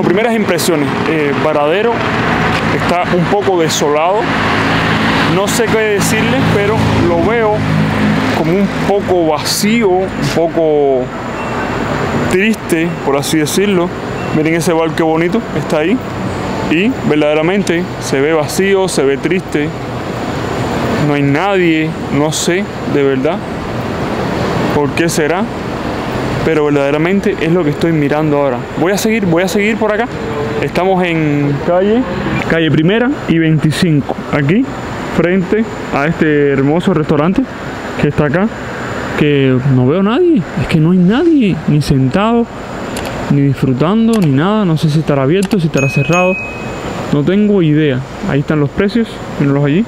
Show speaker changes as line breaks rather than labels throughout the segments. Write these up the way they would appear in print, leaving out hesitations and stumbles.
primeras impresiones, Varadero está un poco desolado. No sé qué decirles, pero lo veo como un poco vacío, un poco triste, por así decirlo. Miren ese bar qué bonito, está ahí. Y verdaderamente se ve vacío, se ve triste. No hay nadie, no sé de verdad por qué será. Pero verdaderamente es lo que estoy mirando ahora. Voy a seguir por acá. Estamos en calle Primera y 25. Aquí, frente a este hermoso restaurante que está acá. Que no veo nadie. Es que no hay nadie. Ni sentado, ni disfrutando, ni nada. No sé si estará abierto, si estará cerrado. No tengo idea. Ahí están los precios. Mírenlos allí.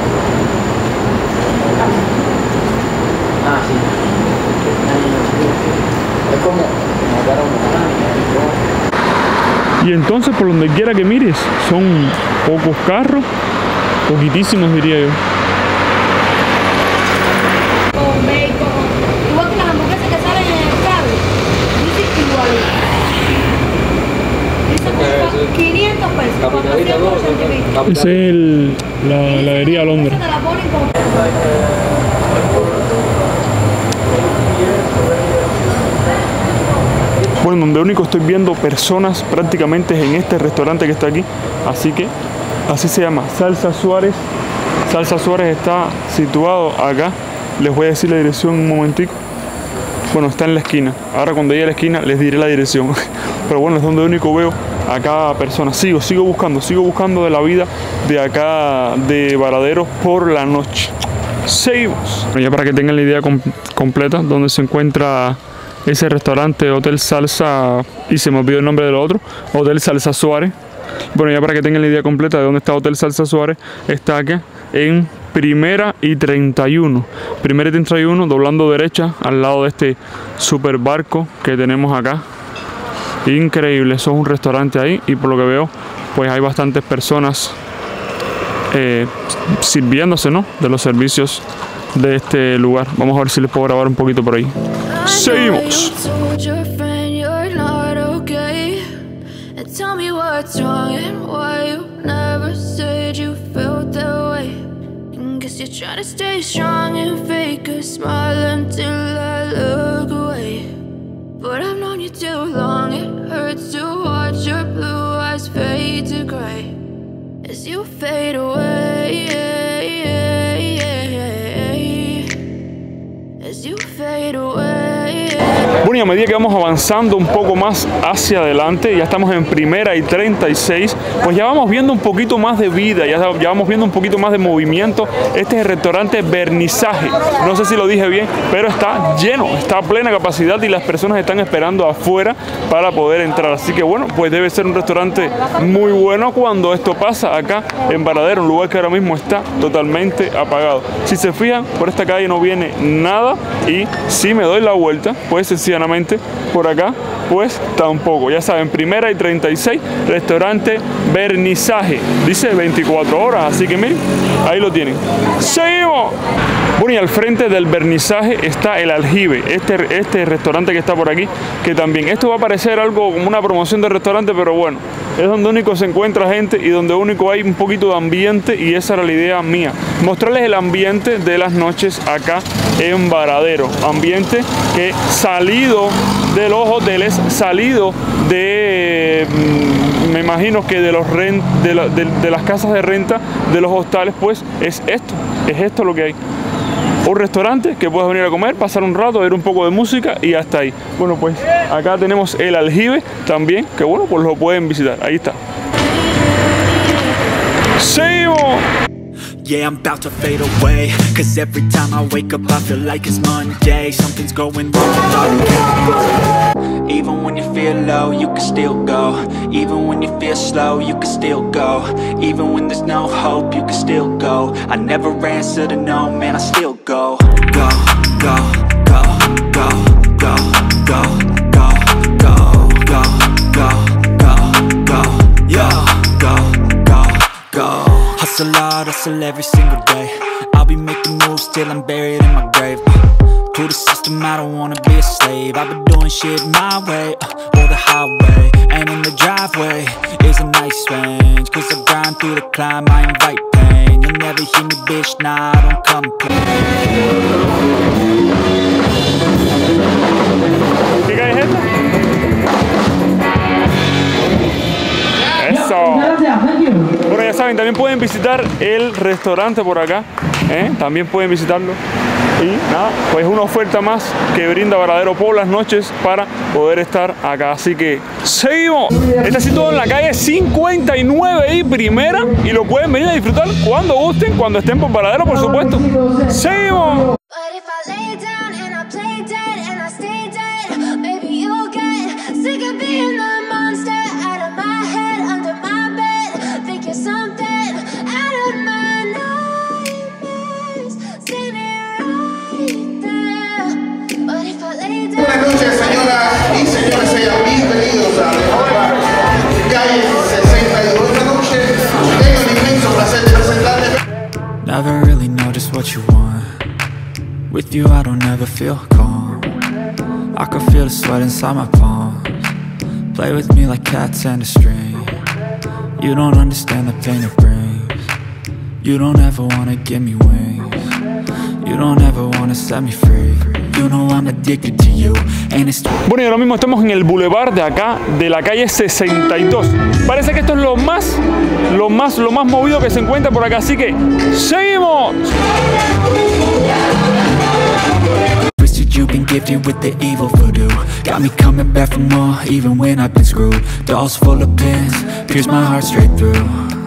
Y entonces por donde quiera que mires son pocos carros, poquitísimos diría yo.
Con bacon, igual que las hamburguesas que salen en el cable, dice igual. Dice 500 pesos, 480
Esa es la heladería Londres. Bueno, donde único estoy viendo personas prácticamente es en este restaurante que está aquí. Así que, así se llama, Salsa Suárez. Salsa Suárez está situado acá. Les voy a decir la dirección un momentico. Bueno, está en la esquina. Ahora cuando llegue a la esquina les diré la dirección. Pero bueno, es donde único veo a cada persona. Sigo buscando de la vida de acá de Varadero por la noche. Seguimos. Bueno, ya para que tengan la idea completa, donde se encuentra ese restaurante, Hotel Salsa, y se me olvidó el nombre del otro, Hotel Salsa Suárez. Bueno, ya para que tengan la idea completa de dónde está Hotel Salsa Suárez, está aquí en Primera y 31. Primera y 31, doblando derecha, al lado de este super barco que tenemos acá. Increíble, eso es un restaurante ahí, y por lo que veo, pues hay bastantes personas sirviéndose, ¿no?, de los servicios de este lugar. Vamos a ver si les puedo grabar un poquito por ahí. Seguimos. Bueno, y a medida que vamos avanzando un poco más hacia adelante, ya estamos en Primera y 36, pues ya vamos viendo un poquito más de vida, ya vamos viendo un poquito más de movimiento. Este es el restaurante Vernizaje. No sé si lo dije bien, pero está lleno, está a plena capacidad y las personas están esperando afuera para poder entrar. Así que bueno, pues debe ser un restaurante muy bueno cuando esto pasa acá en Varadero, un lugar que ahora mismo está totalmente apagado. Si se fijan, por esta calle no viene nada, y si me doy la vuelta, pues sencillamente por acá, pues tampoco. Ya saben, Primera y 36, restaurante Vernizaje. Dice 24 horas, así que miren, ahí lo tienen. ¡Seguimos! Bueno, y al frente del Vernizaje está el Aljibe, este restaurante que está por aquí, que también, esto va a parecer algo como una promoción de restaurante, pero bueno, es donde único se encuentra gente y donde único hay un poquito de ambiente, y esa era la idea mía, mostrarles el ambiente de las noches acá en Varadero. Ambiente que salido de los hoteles, salido de, me imagino que de los de las casas de renta, de los hostales, pues es esto lo que hay. Un restaurante que puedes venir a comer, pasar un rato, ver un poco de música y hasta ahí. Bueno, pues acá tenemos el Aljibe también, que bueno, pues lo pueden visitar. Ahí está. ¡Seguimos!
Yeah, I'm about to fade away, cause every time I wake up I feel like it's Monday. Something's going wrong. Even when you feel low, you can still go. Even when you feel slow, you can still go. Even when there's no hope, you can still go. I never answer to no, man, I still go. Go, go, go, go, go, go, go, go, go, go, go, go, yo, go, go, go. Hustle hard, hustle every single day. I'll be making moves till I'm buried in my grave. To the system, I don't wanna be a slave. I've been doing shit my way, or the highway. And in the driveway is a nice range, cause I grind through the climb, I invite pain. You'll never hear me, bitch, nah, I don't complain.
¿Qué cae, gente? Eso. Bueno, ya saben, también pueden visitar el restaurante por acá, también pueden visitarlo. Y nada, pues una oferta más que brinda Varadero por las noches para poder estar acá. Así que seguimos. Está situado en la calle 59 y Primera, y lo pueden venir a disfrutar cuando gusten, cuando estén por Varadero, por supuesto. Seguimos.
Buenas noches, señoras y señores, sean bienvenidos a calle 62. Esta noche tengo el inmenso placer de presentarles.
Never really know just what you want. With you I don't ever feel calm. I can feel the sweat inside my palms. Play with me like cats and a string. You don't understand the pain it brings. You don't ever wanna give me wings. You don't ever wanna set me free. You know I'm addicted to you, and it's...
Bueno, y ahora mismo estamos en el boulevard de acá, de la calle 62. Parece que esto es lo más movido que se encuentra por acá, así que ¡seguimos!
You've been gifted with the evil voodoo. Got me coming back for more, even when I've been screwed. Dolls full of pins, pierce my heart straight through.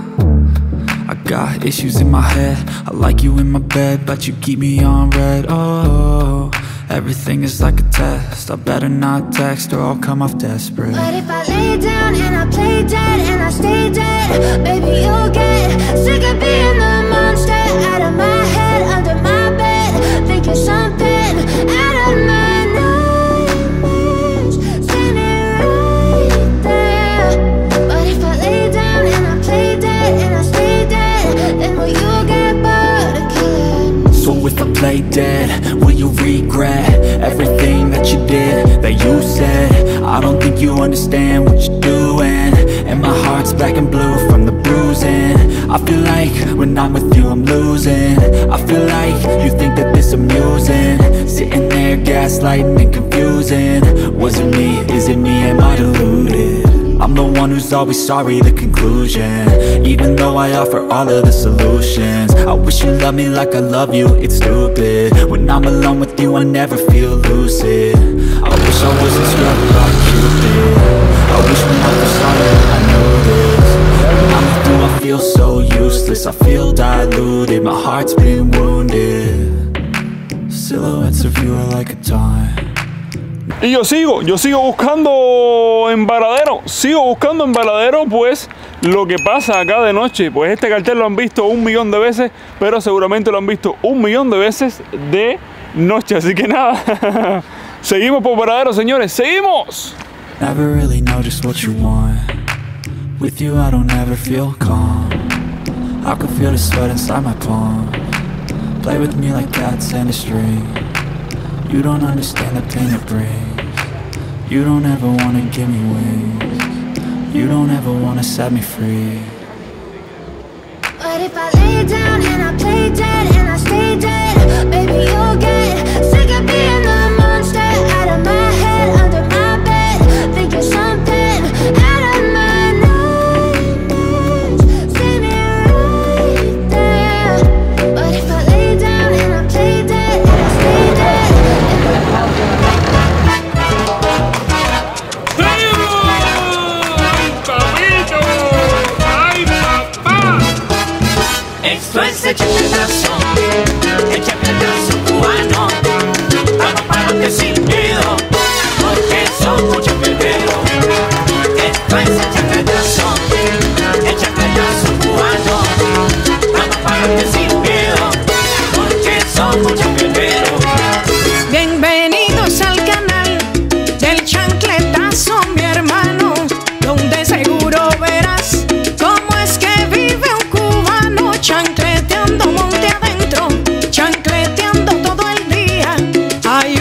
I got issues in my head, I like you in my bed, but you keep me on red. Oh, everything is like a test. I better not text or I'll come off desperate.
But if I lay down and I play dead and I stay dead, baby, you'll get sick of being the monster out of my head, under my bed, thinking something out of my nightmares, standing right there. But if I lay down and I play dead and I stay dead, then will you get bored of killing?
So if I play dead, will you regret everything that you did, that you said? I don't think you understand what you're doing, and my heart's black and blue from the bruising. I feel like when I'm with you I'm losing. I feel like you think that this amusing, sitting there gaslighting and confusing. Was it me? Is it me? Am I deluded? I'm the one who's always sorry, the conclusion. Even though I offer all of the solutions, I wish you loved me like I love you, it's stupid. When I'm alone with you I never feel lucid. I wish I wasn't struck by Cupid. I wish we both were sorry, I know this. When I'm with you I feel so useless, I feel diluted, my heart's been wounded. Silhouettes of you are like a taunt.
Y yo sigo buscando en Varadero, pues lo que pasa acá de noche. Pues este cartel lo han visto 1 millón de veces, pero seguramente lo han visto 1 millón de veces de noche. Así que nada, seguimos por Varadero, señores, seguimos.
Never really know just what you want. With you I don't ever feel calm. I can feel the sweat inside my palm. Play with me like cats and a string. You don't understand the pain it brings. You don't ever wanna give me wings. You don't ever wanna set me free.
But if I lay down and I play dead and I stay dead, baby, you'll get sick of being the monster out of my head, under my bed, thinking something out of my nightmares, standing right there. But if I lay down and I play dead and I stay dead,
esto es echa pedazo cubano, vamos para adelante sin miedo, porque son muchos guerreros. Esto es echa pedazo cubano, vamos para adelante sin miedo, porque son muchos guerreros.
Bienvenidos al canal del chancletazo, mi hermano, donde seguro verás cómo es que vive un cubano, chancleteando monte adentro, chancleteando todo el día. Ay,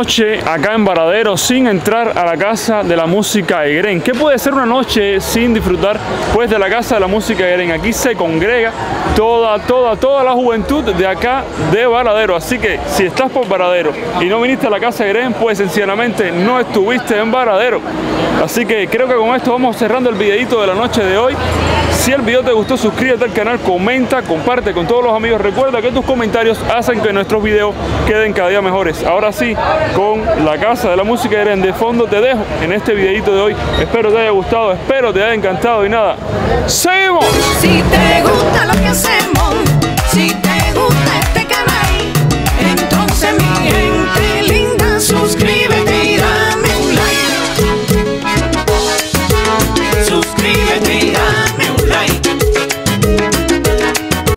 noche acá en Varadero sin entrar a la Casa de la Música Egren. ¿Qué puede ser una noche sin disfrutar pues de la Casa de la Música Egren? Aquí se congrega toda la juventud de acá de Varadero. Así que si estás por Varadero y no viniste a la Casa Egren, pues sencillamente no estuviste en Varadero. Así que creo que con esto vamos cerrando el videito de la noche de hoy. Si el video te gustó, suscríbete al canal, comenta, comparte con todos los amigos. Recuerda que tus comentarios hacen que nuestros videos queden cada día mejores. Ahora sí, con la Casa de la Música Egren de fondo te dejo en este videito de hoy. Espero te haya gustado, espero te haya encantado y nada, ¡seguimos!
Si